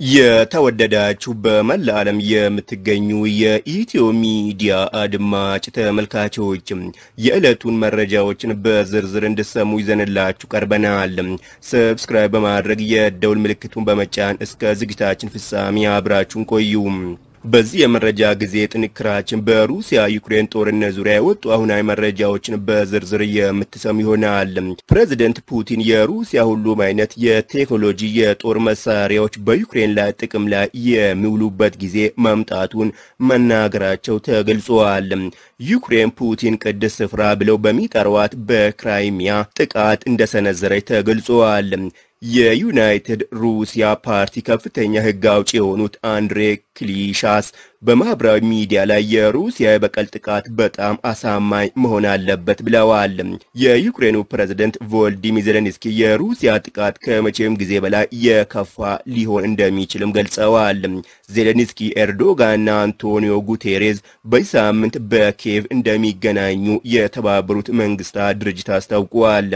የተወደዳችሁ በመላ ዓለም የምትገኙ የኢትዮ ሚዲያ አድማጭ ተመልካቾች የዕለቱን መረጃዎችን በዝርዝር እንድትሰሙ ይዘንላችሁ ቀርበናል። ሰብስክራይብ በማድረግ የደውል ምልክቱን በመጫን እስከ ዝግጅታችን ፍጻሜ አብራችሁን ቆዩ። በዚህ የመረጃ ጊዜ ጥንክራችን በሩሲያ ዩክሬን ጦርነት ዙሪያ የወጡ አሁናዊ መረጃዎችን በዝርዝር የምትሰሙ ይሆናል። ፕሬዝዳንት ፑቲን የሩሲያ ሁሉም አይነት የቴክኖሎጂ የጦር መሳሪያዎች በዩክሬን ላይ ጥቅም ላይ የሚውሉበት ጊዜ መምጣቱን መናገራቸው ተገልጿል። ዩክሬን ፑቲን ቅድስ ስፍራ ብለው በሚጠሯት በክራይሚያ ጥቃት እንደሰነዘረች ተገልጿል። የዩናይትድ ሩሲያ ፓርቲ ከፍተኛ ሕግ አውጪ የሆኑት አንድሬ ክሊሻስ በማህበራዊ ሚዲያ ላይ የሩሲያ የበቀል ጥቃት በጣም አሳማኝ መሆን አለበት ብለዋል። የዩክሬኑ ፕሬዝዳንት ቮሎዲሚር ዜሌንስኪ የሩሲያ ጥቃት ከመቼም ጊዜ በላይ የከፋ ሊሆን እንደሚችልም ገልጸዋል። ዜሌንስኪ ኤርዶጋንና አንቶኒዮ ጉቴሬዝ በዚህ ሳምንት በኪየቭ እንደሚገናኙ የተባበሩት መንግስታት ድርጅት አስታውቋል።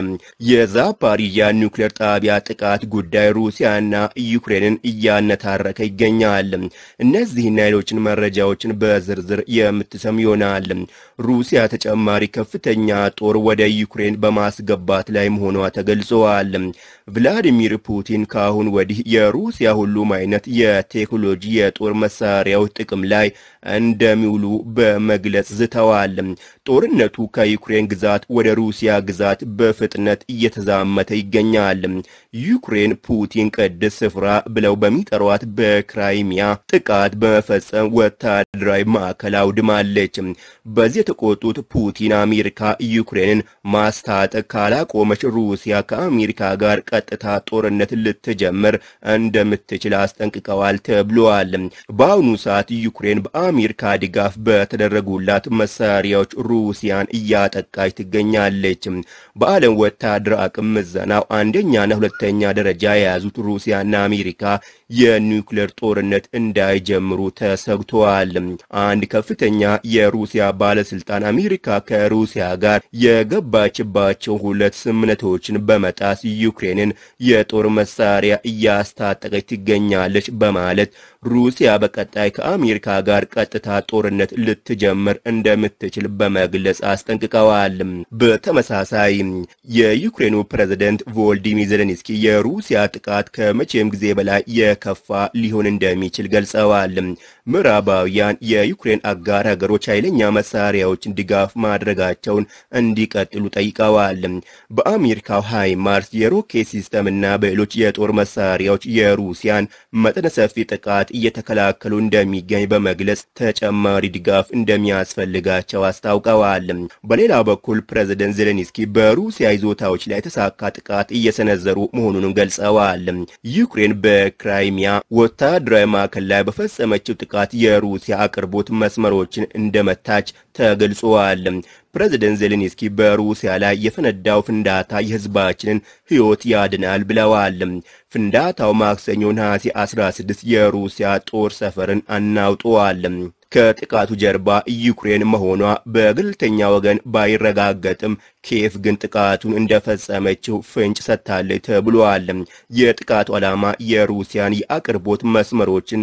የዛፓሪዣ ኒውክሌር ጣቢያ ጥቃት ጉዳይ ሩሲያና ዩክሬንን እያነታረከ ይገኛል። እነዚህና ሌሎችን መረጃዎችን በዝርዝር የምትሰሙ ይሆናል። ሩሲያ ተጨማሪ ከፍተኛ ጦር ወደ ዩክሬን በማስገባት ላይ መሆኗ ተገልጿል። ቭላዲሚር ፑቲን ካሁን ወዲህ የሩሲያ ሁሉም አይነት የቴክኖሎጂ የጦር መሳሪያዎች ጥቅም ላይ እንደሚውሉ በመግለጽ ዝተዋል። ጦርነቱ ከዩክሬን ግዛት ወደ ሩሲያ ግዛት በፍጥነት እየተዛመተ ይገኛል። ዩክሬን ፑቲን ቅድስ ስፍራ ብለው በሚጠሯት በክራይሚያ ጥቃት በመፈጸም ወታደራዊ ማዕከል አውድማለች። በዚህ የተቆጡት ፑቲን አሜሪካ ዩክሬንን ማስታጠቅ ካላቆመች ሩሲያ ከአሜሪካ ጋር ቀጥታ ጦርነት ልትጀምር እንደምትችል አስጠንቅቀዋል ተብሏል። በአሁኑ ሰዓት ዩክሬን በአሜሪካ ድጋፍ በተደረጉላት መሳሪያዎች ሩሲያን እያጠቃች ትገኛለች። በዓለም ወታደራዊ አቅም ምዘናው አንደኛና ሁለተኛ ደረጃ የያዙት ሩሲያና አሜሪካ የኒውክሌር ጦርነት እንዳይጀምሩ ተሰግቷል። አንድ ከፍተኛ የሩሲያ ባለስልጣን አሜሪካ ከሩሲያ ጋር የገባችባቸው ሁለት ስምምነቶችን በመጣስ ዩክሬንን የጦር መሳሪያ እያስታጠቀች ትገኛለች በማለት ሩሲያ በቀጣይ ከአሜሪካ ጋር ቀጥታ ጦርነት ልትጀምር እንደምትችል በመግለጽ አስጠንቅቀዋል። በተመሳሳይ የዩክሬኑ ፕሬዝዳንት ቮሎዲሚር ዜሌንስኪ የሩሲያ ጥቃት ከመቼም ጊዜ በላይ የከፋ ሊሆን እንደሚችል ገልጸዋል። ምዕራባውያን የዩክሬን አጋር ሀገሮች ኃይለኛ መሳሪያዎችን ድጋፍ ማድረጋቸውን እንዲቀጥሉ ጠይቀዋል። በአሜሪካው ሃይማርስ የሮኬት ሲስተምና በሌሎች የጦር መሳሪያዎች የሩሲያን መጠነ ሰፊ ጥቃት እየተከላከሉ እንደሚገኝ በመግለጽ ተጨማሪ ድጋፍ እንደሚያስፈልጋቸው አስታውቀዋል። በሌላ በኩል ፕሬዝዳንት ዜሌንስኪ በሩሲያ ይዞታዎች ላይ የተሳካ ጥቃት እየሰነዘሩ መሆኑንም ገልጸዋል። ዩክሬን በክራይሚያ ወታደራዊ ማዕከል ላይ በፈጸመችው ጥቃት የሩሲያ አቅርቦት መስመሮችን እንደመታች ተገልጿል። ፕሬዝዳንት ዜሌንስኪ በሩሲያ ላይ የፈነዳው ፍንዳታ የህዝባችንን ሕይወት ያድናል ብለዋል። ፍንዳታው ማክሰኞ ነሐሴ 16 የሩሲያ ጦር ሰፈርን አናውጧል። ከጥቃቱ ጀርባ ዩክሬን መሆኗ በገለልተኛ ወገን ባይረጋገጥም ኪየቭ ግን ጥቃቱን እንደፈጸመችው ፍንጭ ሰጥታለች ተብሏል። የጥቃቱ ዓላማ የሩሲያን የአቅርቦት መስመሮችን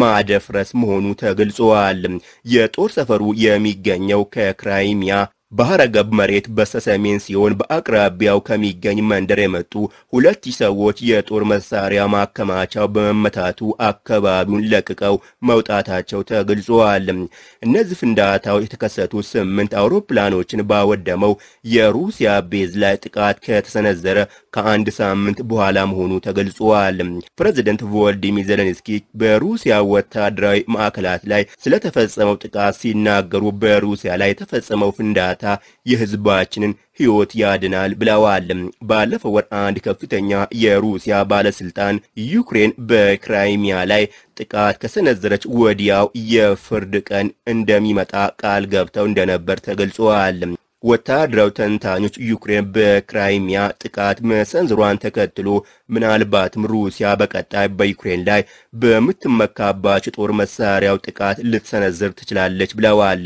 ማደፍረስ መሆኑ ተገልጿል። የጦር ሰፈሩ የሚገኘው ከክራይሚያ ባህረ ገብ መሬት በስተሰሜን ሲሆን በአቅራቢያው ከሚገኝ መንደር የመጡ 2000 ሰዎች የጦር መሳሪያ ማከማቻው በመመታቱ አካባቢውን ለቅቀው መውጣታቸው ተገልጿል። እነዚህ ፍንዳታዎች የተከሰቱ 8 አውሮፕላኖችን ባወደመው የሩሲያ ቤዝ ላይ ጥቃት ከተሰነዘረ ከአንድ ሳምንት በኋላ መሆኑ ተገልጿል። ፕሬዝዳንት ቮሎዲሚር ዜሌንስኪ በሩሲያ ወታደራዊ ማዕከላት ላይ ስለተፈጸመው ጥቃት ሲናገሩ በሩሲያ ላይ የተፈጸመው ፍንዳታ የህዝባችንን ሕይወት ያድናል ብለዋል። ባለፈው ወር አንድ ከፍተኛ የሩሲያ ባለስልጣን ዩክሬን በክራይሚያ ላይ ጥቃት ከሰነዘረች ወዲያው የፍርድ ቀን እንደሚመጣ ቃል ገብተው እንደነበር ተገልጿል። ወታደራዊ ተንታኞች ዩክሬን በክራይሚያ ጥቃት መሰንዝሯን ተከትሎ ምናልባትም ሩሲያ በቀጣይ በዩክሬን ላይ በምትመካባቸው ጦር መሳሪያው ጥቃት ልትሰነዝር ትችላለች ብለዋል።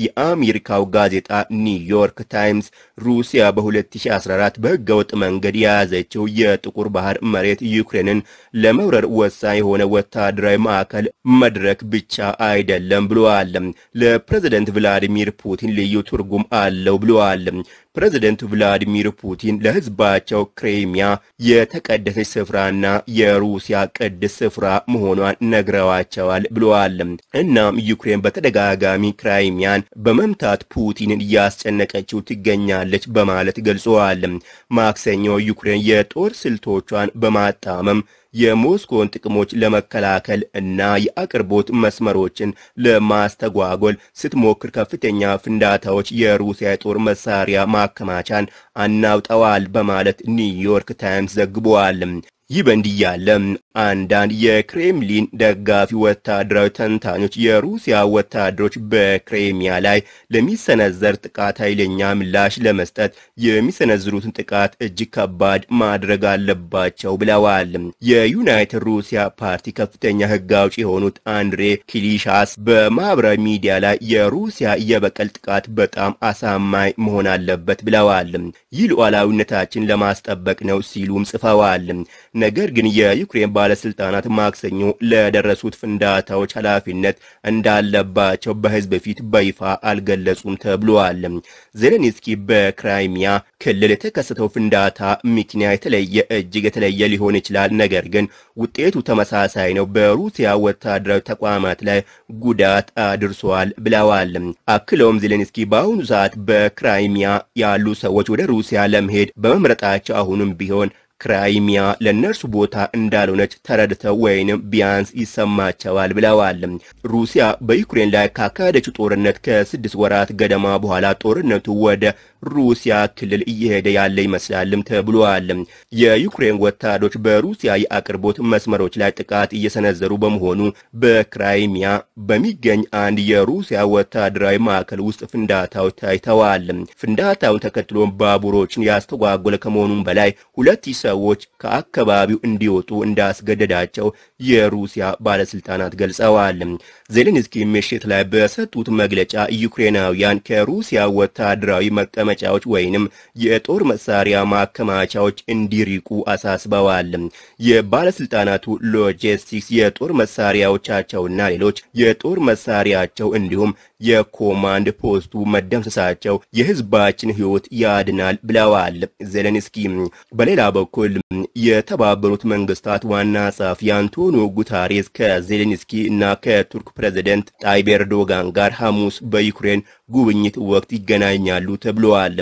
የአሜሪካው ጋዜጣ ኒውዮርክ ታይምስ ሩሲያ በ2014 በህገወጥ መንገድ የያዘችው የጥቁር ባህር መሬት ዩክሬንን ለመውረር ወሳኝ የሆነ ወታደራዊ ማዕከል መድረክ ብቻ አይደለም ብለዋል። ለፕሬዝዳንት ቭላዲሚር ፑቲን ልዩ ትርጉም አለው ብለዋል። ፕሬዝዳንት ቭላዲሚር ፑቲን ለህዝባቸው ክሬሚያ የተቀደሰች ስፍራና የሩሲያ ቅዱስ ስፍራ መሆኗን ነግረዋቸዋል ብለዋል። እናም ዩክሬን በተደጋጋሚ ክራይሚያን በመምታት ፑቲንን እያስጨነቀችው ትገኛለች በማለት ገልጸዋል። ማክሰኞ ዩክሬን የጦር ስልቶቿን በማጣመም የሞስኮን ጥቅሞች ለመከላከል እና የአቅርቦት መስመሮችን ለማስተጓጎል ስትሞክር ከፍተኛ ፍንዳታዎች የሩሲያ የጦር መሳሪያ ማከማቻን አናውጠዋል በማለት ኒውዮርክ ታይምስ ዘግቧል። ይህ በእንዲህ ያለ አንዳንድ የክሬምሊን ደጋፊ ወታደራዊ ተንታኞች የሩሲያ ወታደሮች በክሬሚያ ላይ ለሚሰነዘር ጥቃት ኃይለኛ ምላሽ ለመስጠት የሚሰነዝሩትን ጥቃት እጅግ ከባድ ማድረግ አለባቸው ብለዋል። የዩናይትድ ሩሲያ ፓርቲ ከፍተኛ ሕግ አውጪ የሆኑት አንድሬ ኪሊሻስ በማህበራዊ ሚዲያ ላይ የሩሲያ የበቀል ጥቃት በጣም አሳማኝ መሆን አለበት ብለዋል። ይህ ሉዓላዊነታችን ለማስጠበቅ ነው ሲሉም ጽፈዋል። ነገር ግን የዩክሬን ባለስልጣናት ማክሰኞ ለደረሱት ፍንዳታዎች ኃላፊነት እንዳለባቸው በህዝብ ፊት በይፋ አልገለጹም ተብሏል። ዜሌንስኪ በክራይሚያ ክልል የተከሰተው ፍንዳታ ምክንያት እጅግ የተለየ ሊሆን ይችላል፣ ነገር ግን ውጤቱ ተመሳሳይ ነው፣ በሩሲያ ወታደራዊ ተቋማት ላይ ጉዳት አድርሷል ብለዋል። አክለውም ዜሌንስኪ በአሁኑ ሰዓት በክራይሚያ ያሉ ሰዎች ወደ ሩሲያ ለመሄድ በመምረጣቸው አሁንም ቢሆን ክራይሚያ ለነርሱ ቦታ እንዳልሆነች ተረድተው ወይንም ቢያንስ ይሰማቸዋል ብለዋል። ሩሲያ በዩክሬን ላይ ካካሄደችው ጦርነት ከ6 ወራት ገደማ በኋላ ጦርነቱ ወደ ሩሲያ ክልል እየሄደ ያለ ይመስላልም ተብሏል። የዩክሬን ወታደሮች በሩሲያ የአቅርቦት መስመሮች ላይ ጥቃት እየሰነዘሩ በመሆኑ በክራይሚያ በሚገኝ አንድ የሩሲያ ወታደራዊ ማዕከል ውስጥ ፍንዳታዎች ታይተዋል። ፍንዳታውን ተከትሎ ባቡሮችን ያስተጓጎለ ከመሆኑም በላይ 2000 ሰዎች ከአካባቢው እንዲወጡ እንዳስገደዳቸው የሩሲያ ባለስልጣናት ገልጸዋል። ዜሌንስኪ ምሽት ላይ በሰጡት መግለጫ ዩክሬናውያን ከሩሲያ ወታደራዊ መቀመጫዎች ወይንም የጦር መሳሪያ ማከማቻዎች እንዲሪቁ አሳስበዋል። የባለስልጣናቱ ሎጂስቲክስ የጦር መሳሪያዎቻቸውና ሌሎች የጦር መሳሪያቸው እንዲሁም የኮማንድ ፖስቱ መደምሰሳቸው የህዝባችን ህይወት ያድናል ብለዋል ዜሌንስኪ። በሌላ በኩል የተባበሩት መንግስታት ዋና ጸሐፊ አንቶኒዮ ጉተሬስ ከዜሌንስኪ እና ከቱርክ ፕሬዝዳንት ጣይብ ኤርዶጋን ጋር ሐሙስ በዩክሬን ጉብኝት ወቅት ይገናኛሉ ተብሏል።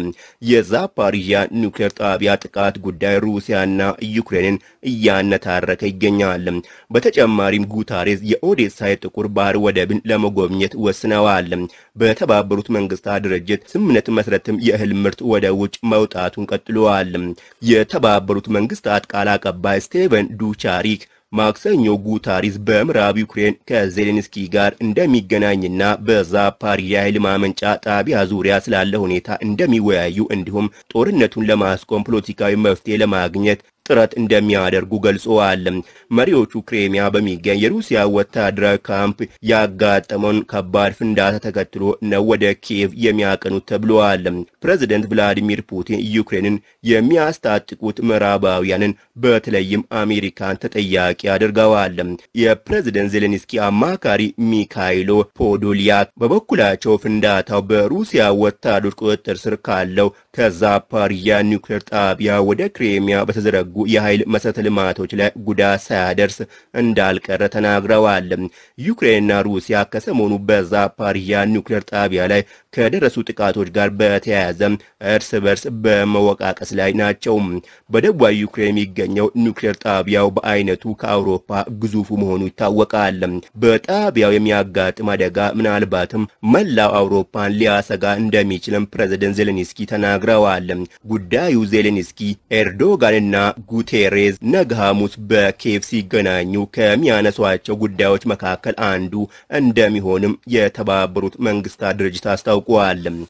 የዛፓሪዥያ ኒውክሌር ጣቢያ ጥቃት ጉዳይ ሩሲያና ዩክሬንን እያነታረከ ይገኛል። በተጨማሪም ጉተሬስ የኦዴሳ የጥቁር ባህር ወደብን ለመጎብኘት ወስነዋል። በተባበሩት መንግስታት ድርጅት ስምምነት መሰረትም የእህል ምርት ወደ ውጭ መውጣቱን ቀጥሏል። የተባበሩት መንግስታት ቃል አቀባይ ስቴቨን ዱቻሪክ ማክሰኞ ጉተሬስ በምዕራብ ዩክሬን ከዜሌንስኪ ጋር እንደሚገናኝና በዛፓሪዥያ ኃይል ማመንጫ ጣቢያ ዙሪያ ስላለ ሁኔታ እንደሚወያዩ እንዲሁም ጦርነቱን ለማስቆም ፖለቲካዊ መፍትሄ ለማግኘት ጥረት እንደሚያደርጉ ገልጸዋል። መሪዎቹ ክሬሚያ በሚገኝ የሩሲያ ወታደራዊ ካምፕ ያጋጠመውን ከባድ ፍንዳታ ተከትሎ ነው ወደ ኪየቭ የሚያቀኑት ተብሏል። ፕሬዝዳንት ቭላዲሚር ፑቲን ዩክሬንን የሚያስታጥቁት ምዕራባውያንን በተለይም አሜሪካን ተጠያቂ አድርገዋል። የፕሬዝዳንት ዜሌንስኪ አማካሪ ሚካይሎ ፖዶሊያክ በበኩላቸው ፍንዳታው በሩሲያ ወታደሮች ቁጥጥር ስር ካለው ከዛፓሪዥያ ኒውክሌር ጣቢያ ወደ ክሬሚያ በተዘረጉ የኃይል መሰረተ ልማቶች ላይ ጉዳት ሳያደርስ እንዳልቀረ ተናግረዋል። ዩክሬንና ሩሲያ ከሰሞኑ በዛፓሪዥያ ኒውክሌር ጣቢያ ላይ ከደረሱ ጥቃቶች ጋር በተያያዘ እርስ በርስ በመወቃቀስ ላይ ናቸው። በደቡባዊ ዩክሬን የሚገኘው ኒውክሌር ጣቢያው በአይነቱ ከአውሮፓ ግዙፉ መሆኑ ይታወቃል። በጣቢያው የሚያጋጥም አደጋ ምናልባትም መላው አውሮፓን ሊያሰጋ እንደሚችልም ፕሬዝዳንት ዜሌንስኪ ተናግረዋል። ጉዳዩ ዜሌንስኪ ኤርዶጋንና ጉቴሬዝ ነገ ሐሙስ በኪየቭ ሲገናኙ ከሚያነሷቸው ጉዳዮች መካከል አንዱ እንደሚሆንም የተባበሩት መንግስታት ድርጅት አስታውቋል።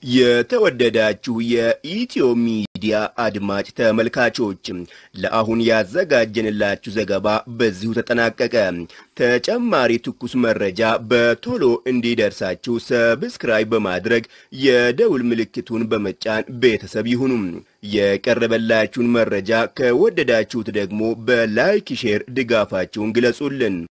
የተወደዳችሁ የኢትዮ ሚዲያ አድማጭ ተመልካቾች ለአሁን ያዘጋጀንላችሁ ዘገባ በዚሁ ተጠናቀቀ። ተጨማሪ ትኩስ መረጃ በቶሎ እንዲደርሳችሁ ሰብስክራይብ በማድረግ የደውል ምልክቱን በመጫን ቤተሰብ ይሁኑ። የቀረበላችሁን መረጃ ከወደዳችሁት ደግሞ በላይክ ሼር ድጋፋችሁን ግለጹልን።